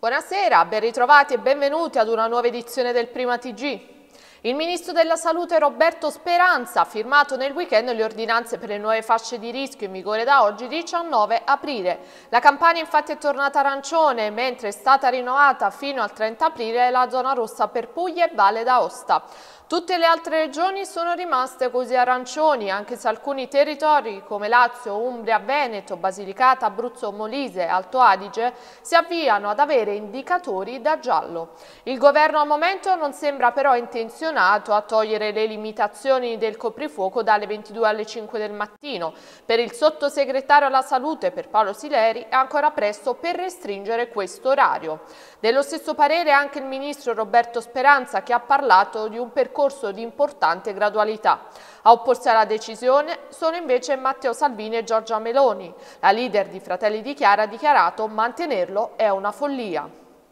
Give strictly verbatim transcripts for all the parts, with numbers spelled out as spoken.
Buonasera, ben ritrovati e benvenuti ad una nuova edizione del Prima T G. Il Ministro della Salute Roberto Speranza ha firmato nel weekend le ordinanze per le nuove fasce di rischio in vigore da oggi diciannove aprile. La Campania infatti è tornata arancione, mentre è stata rinnovata fino al trenta aprile la zona rossa per Puglia e Valle d'Aosta. Tutte le altre regioni sono rimaste così arancioni, anche se alcuni territori come Lazio, Umbria, Veneto, Basilicata, Abruzzo, Molise e Alto Adige si avviano ad avere indicatori da giallo. Il governo al momento non sembra però intenzionato a togliere le limitazioni del coprifuoco dalle ventidue alle cinque del mattino. Per il sottosegretario alla salute per Paolo Sileri è ancora presto per restringere questo orario. Dello stesso parere anche il ministro Roberto Speranza, che ha parlato di un percorso corso di importante gradualità. A opporsi alla decisione sono invece Matteo Salvini e Giorgia Meloni. La leader di Fratelli d'Italia ha dichiarato mantenerlo è una follia.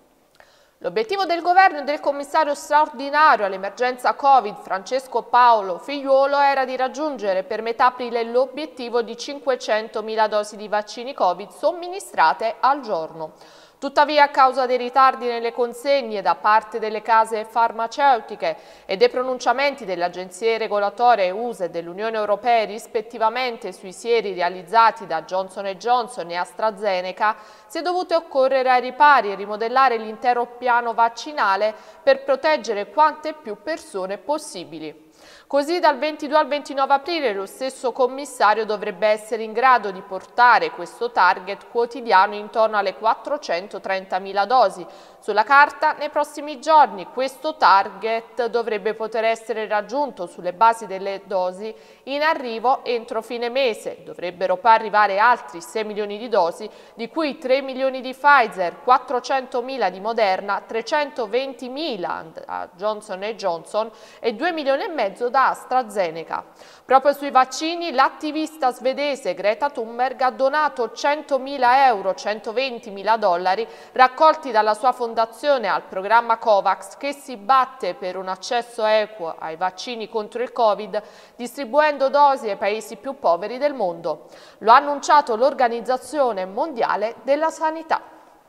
L'obiettivo del governo e del commissario straordinario all'emergenza Covid Francesco Paolo Figliuolo era di raggiungere per metà aprile l'obiettivo di cinquecentomila dosi di vaccini Covid somministrate al giorno. Tuttavia, a causa dei ritardi nelle consegne da parte delle case farmaceutiche e dei pronunciamenti delle agenzie regolatorie U S E e dell'Unione Europea rispettivamente sui sieri realizzati da Johnson and Johnson e AstraZeneca, si è dovuto occorrere ai ripari e rimodellare l'intero piano vaccinale per proteggere quante più persone possibili. Così dal ventidue al ventinove aprile lo stesso commissario dovrebbe essere in grado di portare questo target quotidiano intorno alle quattrocentotrentamila dosi. Sulla carta, nei prossimi giorni questo target dovrebbe poter essere raggiunto sulle basi delle dosi in arrivo entro fine mese. Dovrebbero poi arrivare altri sei milioni di dosi, di cui tre milioni di Pfizer, quattrocentomila di Moderna, trecentoventimila a Johnson and Johnson e due milioni e mezzo da AstraZeneca. Proprio sui vaccini l'attivista svedese Greta Thunberg ha donato centomila euro, centoventimila dollari raccolti dalla sua fondazione al programma COVAX, che si batte per un accesso equo ai vaccini contro il Covid, distribuendo dosi ai paesi più poveri del mondo. Lo ha annunciato l'Organizzazione Mondiale della Sanità.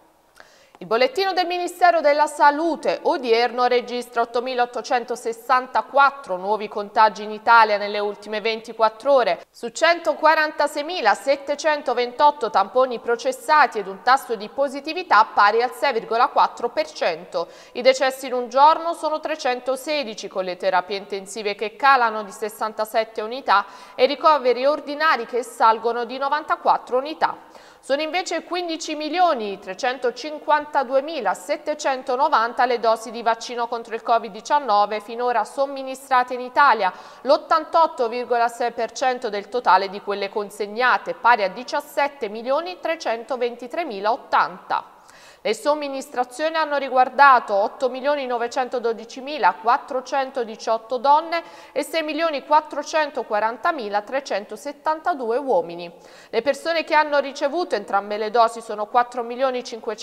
Il bollettino del Ministero della Salute odierno registra ottomilaottocentosessantaquattro nuovi contagi in Italia nelle ultime ventiquattro ore, su centoquarantaseimilasettecentoventotto tamponi processati ed un tasso di positività pari al sei virgola quattro per cento. I decessi in un giorno sono trecentosedici, con le terapie intensive che calano di sessantasette unità e i ricoveri ordinari che salgono di novantaquattro unità. Sono invece quindici milioni trecentocinquantaduemilasettecentonovanta le dosi di vaccino contro il Covid diciannove finora somministrate in Italia, l'ottantotto virgola sei per cento del totale di quelle consegnate, pari a diciassette milioni trecentoventitremilaottanta. Le somministrazioni hanno riguardato otto milioni novecentododicimilaquattrocentodiciotto donne e sei milioni quattrocentoquarantamila trecentosettantadue uomini. Le persone che hanno ricevuto entrambe le dosi sono quattro milioni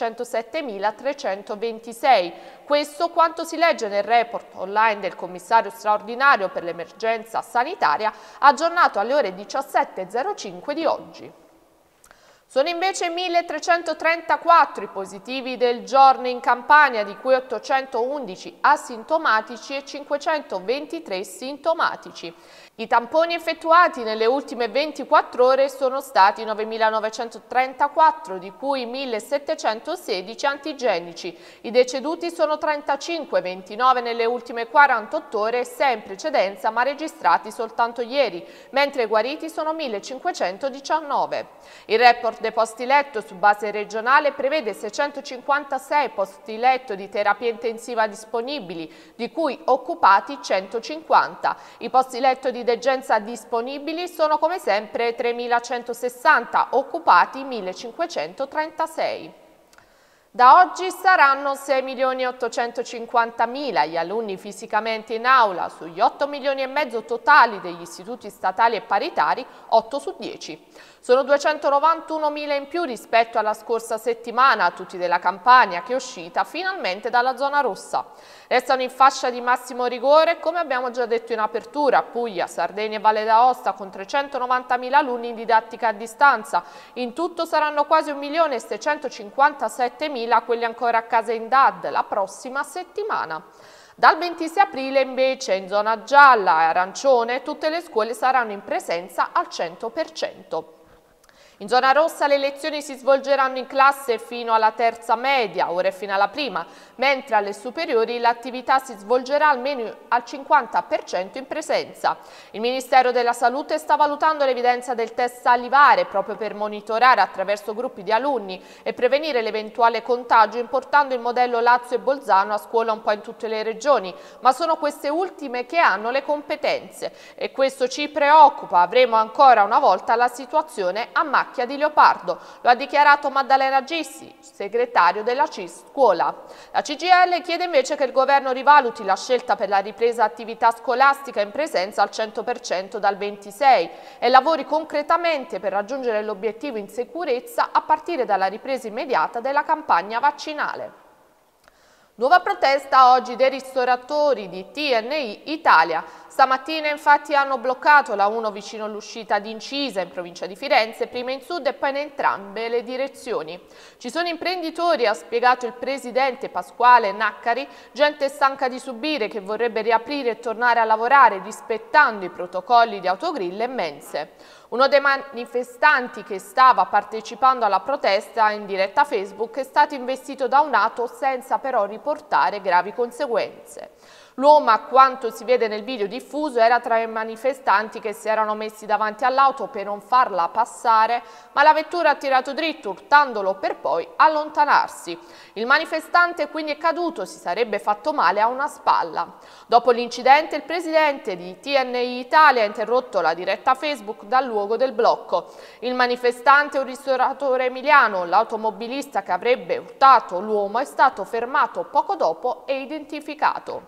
cinquecentosettemilatrecentoventisei. Questo quanto si legge nel report online del commissario straordinario per l'emergenza sanitaria aggiornato alle ore diciassette e zero cinque di oggi. Sono invece milletrecentotrentaquattro i positivi del giorno in Campania, di cui ottocentoundici asintomatici e cinquecentoventitré sintomatici. I tamponi effettuati nelle ultime ventiquattro ore sono stati novemilanovecentotrentaquattro, di cui millesettecentosedici antigenici. I deceduti sono trentacinque, ventinove nelle ultime quarantotto ore e sei in precedenza, ma registrati soltanto ieri, mentre i guariti sono millecinquecentodiciannove. Il report dei posti letto su base regionale prevede seicentocinquantasei posti letto di terapia intensiva disponibili, di cui occupati centocinquanta. I posti letto di degenza disponibili sono come sempre tremilacentosessanta, occupati millecinquecentotrentasei. Da oggi saranno sei milioni ottocentocinquantamila gli alunni fisicamente in aula sugli otto milioni e mezzo totali degli istituti statali e paritari, otto su dieci. Sono duecentonovantunomila in più rispetto alla scorsa settimana, tutti della Campania, che è uscita finalmente dalla zona rossa. Restano in fascia di massimo rigore, come abbiamo già detto in apertura, Puglia, Sardegna e Valle d'Aosta con trecentonovantamila alunni in didattica a distanza. In tutto saranno quasi un milione seicentocinquantasettemila duemila, quelli ancora a casa in D A D la prossima settimana. Dal ventisei aprile invece in zona gialla e arancione tutte le scuole saranno in presenza al cento per cento. In zona rossa le lezioni si svolgeranno in classe fino alla terza media, ore fino alla prima, mentre alle superiori l'attività si svolgerà almeno al cinquanta per cento in presenza. Il Ministero della Salute sta valutando l'evidenza del test salivare proprio per monitorare attraverso gruppi di alunni e prevenire l'eventuale contagio importando il modello Lazio e Bolzano a scuola un po' in tutte le regioni, ma sono queste ultime che hanno le competenze e questo ci preoccupa. Avremo ancora una volta la situazione a macchia di leopardo, lo ha dichiarato Maddalena Gissi, segretario della C I S Scuola. La C G I L chiede invece che il governo rivaluti la scelta per la ripresa attività scolastica in presenza al cento per cento dal ventisei e lavori concretamente per raggiungere l'obiettivo in sicurezza a partire dalla ripresa immediata della campagna vaccinale. Nuova protesta oggi dei ristoratori di T N I Italia. Stamattina infatti hanno bloccato la uno vicino all'uscita di Incisa in provincia di Firenze, prima in sud e poi in entrambe le direzioni. Ci sono imprenditori, ha spiegato il presidente Pasquale Naccari, gente stanca di subire che vorrebbe riaprire e tornare a lavorare rispettando i protocolli di autogrill e mense. Uno dei manifestanti che stava partecipando alla protesta in diretta Facebook è stato investito da un'auto senza però riportare gravi conseguenze. L'uomo, a quanto si vede nel video diffuso, era tra i manifestanti che si erano messi davanti all'auto per non farla passare, ma la vettura ha tirato dritto urtandolo per poi allontanarsi. Il manifestante quindi è caduto, si sarebbe fatto male a una spalla. Dopo l'incidente il presidente di T N I Italia ha interrotto la diretta Facebook dal luogo del blocco. Il manifestante è un ristoratore emiliano, l'automobilista che avrebbe urtato l'uomo è stato fermato poco dopo e identificato.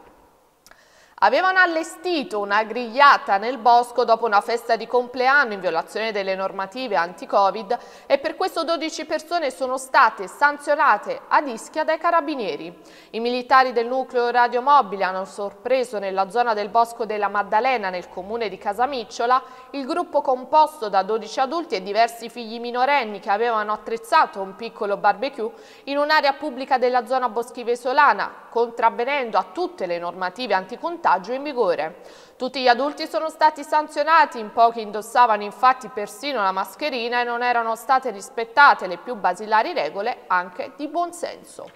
Avevano allestito una grigliata nel bosco dopo una festa di compleanno in violazione delle normative anti-Covid e per questo dodici persone sono state sanzionate ad Ischia dai carabinieri. I militari del nucleo radiomobile hanno sorpreso nella zona del Bosco della Maddalena, nel comune di Casamicciola, il gruppo composto da dodici adulti e diversi figli minorenni che avevano attrezzato un piccolo barbecue in un'area pubblica della zona boschivesolana, contravvenendo a tutte le normative anticontagio in vigore. Tutti gli adulti sono stati sanzionati, in pochi indossavano infatti persino la mascherina e non erano state rispettate le più basilari regole anche di buonsenso.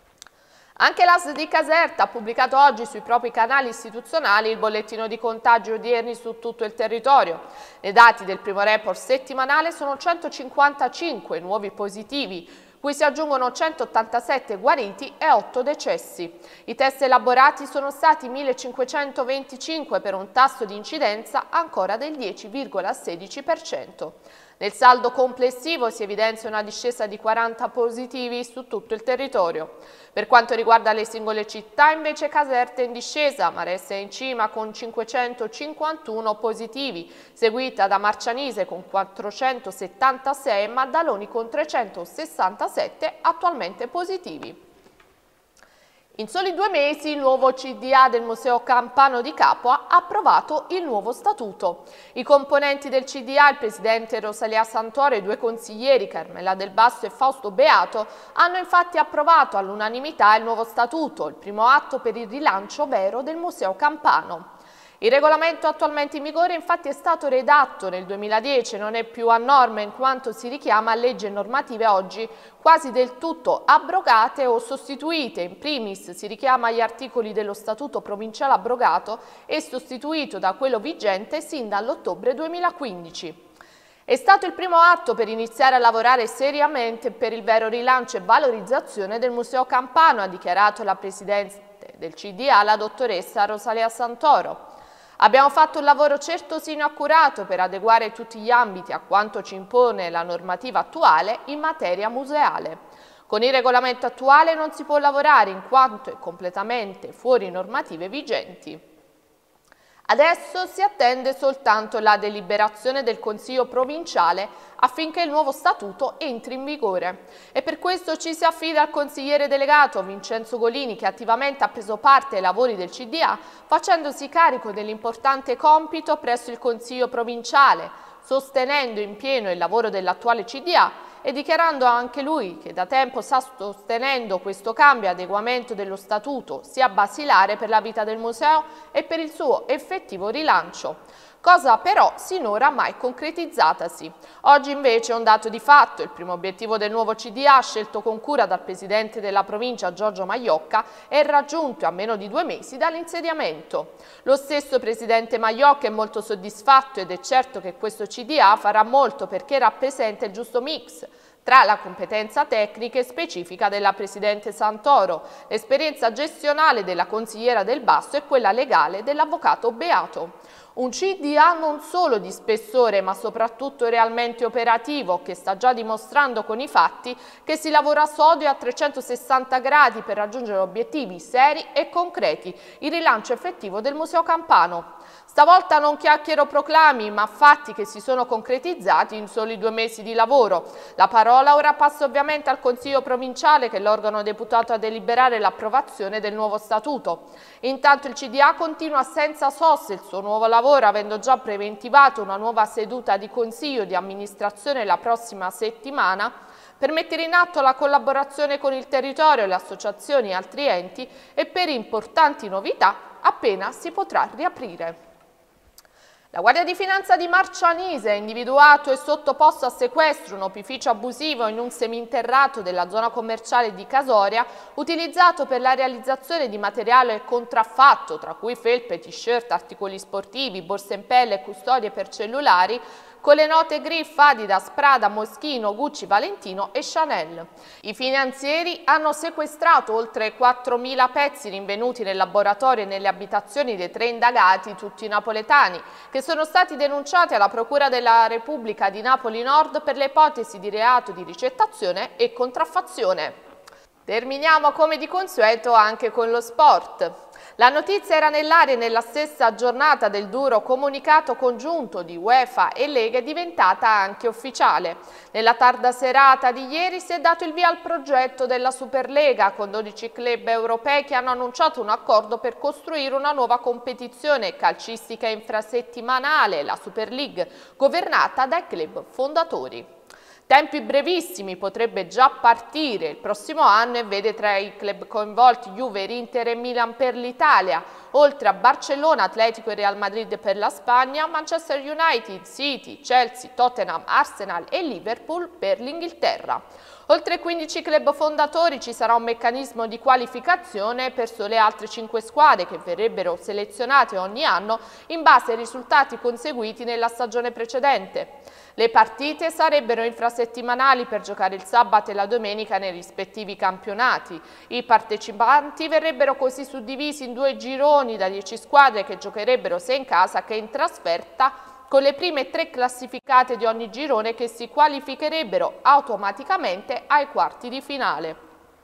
Anche l'A S L di Caserta ha pubblicato oggi sui propri canali istituzionali il bollettino di contagi odierni su tutto il territorio. Nei dati del primo report settimanale sono centocinquantacinque nuovi positivi, cui si aggiungono centottantasette guariti e otto decessi. I test elaborati sono stati millecinquecentoventicinque per un tasso di incidenza ancora del dieci virgola sedici per cento. Nel saldo complessivo si evidenzia una discesa di quaranta positivi su tutto il territorio. Per quanto riguarda le singole città, invece Caserta è in discesa, Maressa è in cima con cinquecentocinquantuno positivi, seguita da Marcianise con quattrocentosettantasei e Maddaloni con trecentosessantasette attualmente positivi. In soli due mesi il nuovo C D A del Museo Campano di Capua ha approvato il nuovo statuto. I componenti del C D A, il presidente Rosalia Santoro e i due consiglieri Carmela Del Basso e Fausto Beato, hanno infatti approvato all'unanimità il nuovo statuto, il primo atto per il rilancio vero del Museo Campano. Il regolamento attualmente in vigore infatti è stato redatto nel duemiladieci e non è più a norma in quanto si richiama a leggi e normative oggi quasi del tutto abrogate o sostituite. In primis si richiama agli articoli dello Statuto provinciale abrogato e sostituito da quello vigente sin dall'ottobre duemilaquindici. È stato il primo atto per iniziare a lavorare seriamente per il vero rilancio e valorizzazione del Museo Campano, ha dichiarato la Presidente del C D A, la dottoressa Rosalia Santoro. Abbiamo fatto un lavoro certosino accurato per adeguare tutti gli ambiti a quanto ci impone la normativa attuale in materia museale. Con il regolamento attuale non si può lavorare in quanto è completamente fuori normative vigenti. Adesso si attende soltanto la deliberazione del Consiglio provinciale affinché il nuovo statuto entri in vigore e per questo ci si affida al consigliere delegato Vincenzo Golini, che attivamente ha preso parte ai lavori del C D A facendosi carico dell'importante compito presso il Consiglio provinciale, sostenendo in pieno il lavoro dell'attuale C D A e dichiarando anche lui che da tempo sta sostenendo questo cambio e adeguamento dello statuto sia basilare per la vita del museo e per il suo effettivo rilancio. Cosa però sinora mai concretizzatasi. Oggi invece è un dato di fatto: il primo obiettivo del nuovo C D A, scelto con cura dal presidente della provincia Giorgio Maiocca, è raggiunto a meno di due mesi dall'insediamento. Lo stesso presidente Maiocca è molto soddisfatto ed è certo che questo C D A farà molto perché rappresenta il giusto mix tra la competenza tecnica e specifica della Presidente Santoro, l'esperienza gestionale della consigliera Del Basso e quella legale dell'avvocato Beato. Un C D A non solo di spessore ma soprattutto realmente operativo, che sta già dimostrando con i fatti che si lavora sodo e a trecentosessanta gradi per raggiungere obiettivi seri e concreti, il rilancio effettivo del Museo Campano. Stavolta non chiacchiero proclami, ma fatti che si sono concretizzati in soli due mesi di lavoro. La parola ora passa ovviamente al Consiglio provinciale, che è l'organo deputato a deliberare l'approvazione del nuovo statuto. Intanto il C D A continua senza sosta il suo nuovo lavoro, avendo già preventivato una nuova seduta di consiglio di amministrazione la prossima settimana per mettere in atto la collaborazione con il territorio, le associazioni e altri enti e per importanti novità appena si potrà riaprire. La Guardia di Finanza di Marcianise ha individuato e sottoposto a sequestro un opificio abusivo in un seminterrato della zona commerciale di Casoria, utilizzato per la realizzazione di materiale contraffatto, tra cui felpe, t-shirt, articoli sportivi, borse in pelle e custodie per cellulari, con le note Griff, Adidas, Prada, Moschino, Gucci, Valentino e Chanel. I finanzieri hanno sequestrato oltre quattromila pezzi rinvenuti nel laboratorio e nelle abitazioni dei tre indagati, tutti napoletani, che sono stati denunciati alla Procura della Repubblica di Napoli Nord per le ipotesi di reato di ricettazione e contraffazione. Terminiamo come di consueto anche con lo sport. La notizia era nell'aria nella stessa giornata del duro comunicato congiunto di UEFA e Lega è diventata anche ufficiale. Nella tarda serata di ieri si è dato il via al progetto della Superlega, con dodici club europei che hanno annunciato un accordo per costruire una nuova competizione calcistica infrasettimanale, la Super League, governata dai club fondatori. Tempi brevissimi, potrebbe già partire il prossimo anno e vede tra i club coinvolti Juve, Inter e Milan per l'Italia, oltre a Barcellona, Atletico e Real Madrid per la Spagna, Manchester United, City, Chelsea, Tottenham, Arsenal e Liverpool per l'Inghilterra. Oltre ai quindici club fondatori ci sarà un meccanismo di qualificazione per sole altre cinque squadre che verrebbero selezionate ogni anno in base ai risultati conseguiti nella stagione precedente. Le partite sarebbero infrasettimanali per giocare il sabato e la domenica nei rispettivi campionati. I partecipanti verrebbero così suddivisi in due gironi da dieci squadre che giocherebbero sia in casa che in trasferta, con le prime tre classificate di ogni girone che si qualificherebbero automaticamente ai quarti di finale.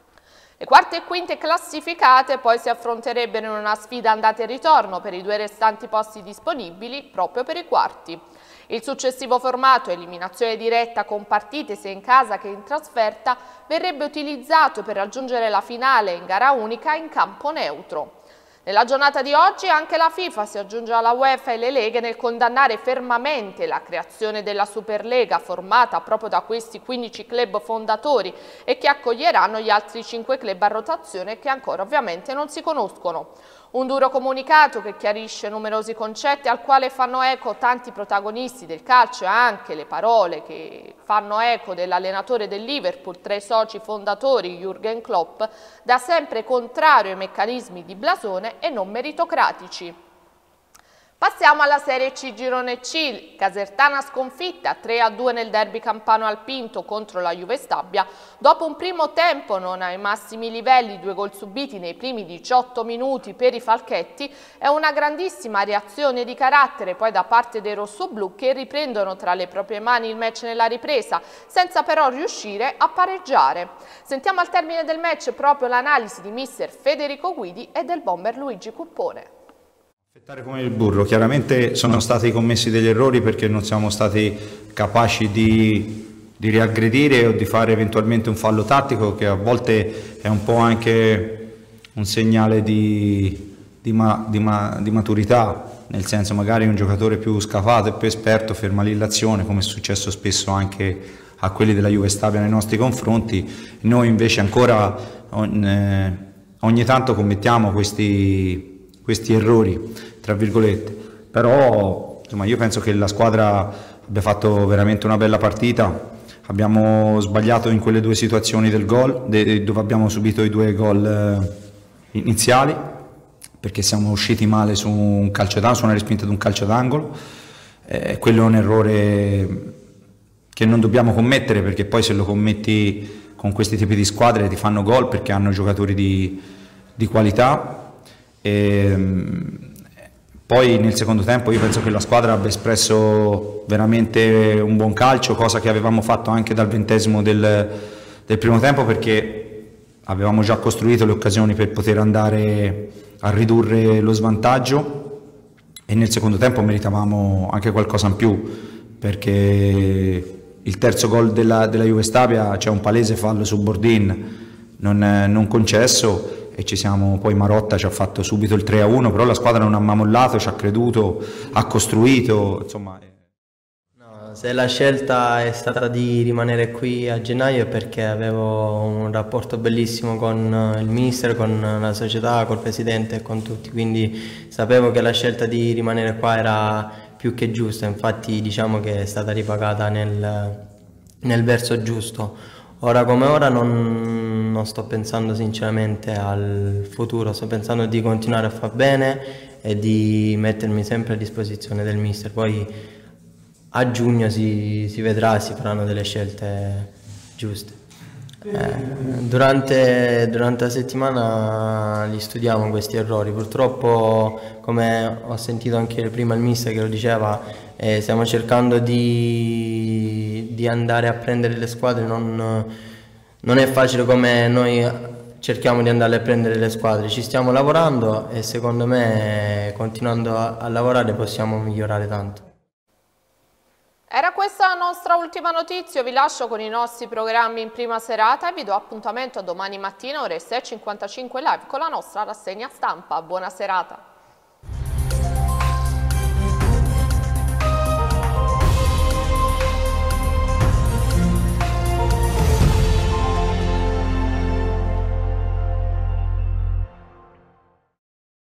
Le quarte e quinte classificate poi si affronterebbero in una sfida andata e ritorno per i due restanti posti disponibili proprio per i quarti. Il successivo formato, eliminazione diretta con partite sia in casa che in trasferta, verrebbe utilizzato per raggiungere la finale in gara unica in campo neutro. Nella giornata di oggi anche la FIFA si aggiunge alla UEFA e le leghe nel condannare fermamente la creazione della Superlega, formata proprio da questi quindici club fondatori e che accoglieranno gli altri cinque club a rotazione che ancora ovviamente non si conoscono. Un duro comunicato che chiarisce numerosi concetti al quale fanno eco tanti protagonisti del calcio e anche le parole che fanno eco dell'allenatore del Liverpool tra i soci fondatori Jürgen Klopp, da sempre contrario ai meccanismi di blasone e non meritocratici. Passiamo alla Serie C Girone C, Casertana sconfitta tre a due nel derby campano al Pinto contro la Juve Stabia. Dopo un primo tempo non ai massimi livelli, due gol subiti nei primi diciotto minuti per i Falchetti, è una grandissima reazione di carattere poi da parte dei rossoblù che riprendono tra le proprie mani il match nella ripresa, senza però riuscire a pareggiare. Sentiamo al termine del match proprio l'analisi di mister Federico Guidi e del bomber Luigi Cuppone. Come il burro, chiaramente sono stati commessi degli errori perché non siamo stati capaci di, di riaggredire o di fare eventualmente un fallo tattico, che a volte è un po' anche un segnale di, di, ma, di, ma, di maturità, nel senso magari un giocatore più scafato e più esperto ferma lì l'azione, come è successo spesso anche a quelli della Juve Stabia nei nostri confronti. Noi invece ancora eh, ogni tanto commettiamo questi, questi errori, tra virgolette, però insomma, io penso che la squadra abbia fatto veramente una bella partita. Abbiamo sbagliato in quelle due situazioni del gol, dove abbiamo subito i due gol iniziali, perché siamo usciti male su un calcio d'angolo, su una respinta di un calcio d'angolo. Eh, quello è un errore che non dobbiamo commettere, perché poi se lo commetti con questi tipi di squadre ti fanno gol, perché hanno giocatori di, di qualità. E, poi nel secondo tempo io penso che la squadra abbia espresso veramente un buon calcio, cosa che avevamo fatto anche dal ventesimo del, del primo tempo, perché avevamo già costruito le occasioni per poter andare a ridurre lo svantaggio, e nel secondo tempo meritavamo anche qualcosa in più, perché il terzo gol della, della Juve Stabia c'è un palese fallo su Bordin non, non concesso, e ci siamo, poi Marotta ci ha fatto subito il tre a uno, però la squadra non ha mammollato, ci ha creduto, ha costruito, insomma. No, se la scelta è stata di rimanere qui a gennaio è perché avevo un rapporto bellissimo con il mister, con la società, col presidente e con tutti, quindi sapevo che la scelta di rimanere qua era più che giusta, infatti diciamo che è stata ripagata nel, nel verso giusto. Ora come ora non, non sto pensando sinceramente al futuro, sto pensando di continuare a far bene e di mettermi sempre a disposizione del mister. Poi a giugno si, si vedrà, si faranno delle scelte giuste. Eh, durante, durante la settimana li studiamo questi errori, purtroppo come ho sentito anche prima il mister che lo diceva, eh, stiamo cercando di, di andare a prendere le squadre, non, non è facile come noi cerchiamo di andare a prendere le squadre, ci stiamo lavorando e secondo me continuando a, a lavorare possiamo migliorare tanto. Era questa la nostra ultima notizia, vi lascio con i nostri programmi in prima serata e vi do appuntamento a domani mattina ore sei e cinquantacinque live con la nostra rassegna stampa. Buona serata.